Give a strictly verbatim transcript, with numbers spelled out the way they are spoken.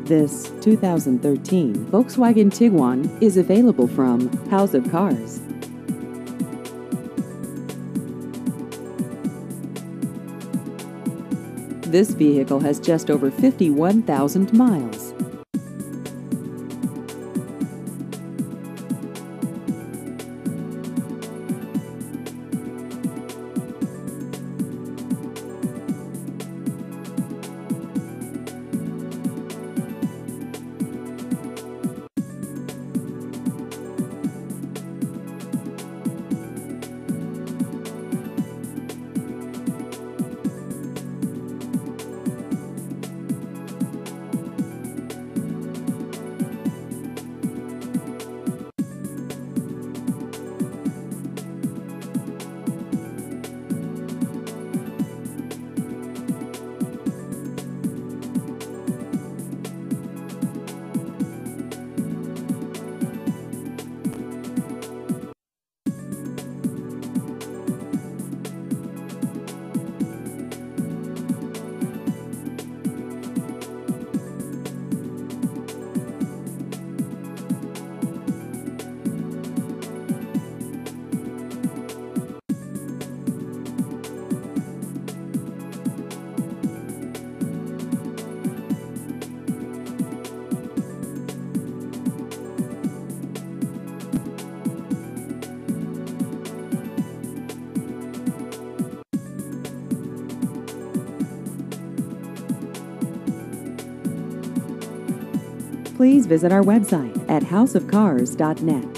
This two thousand thirteen Volkswagen Tiguan is available from House of Cars. This vehicle has just over fifty-one thousand miles. Please visit our website at house of cars dot net.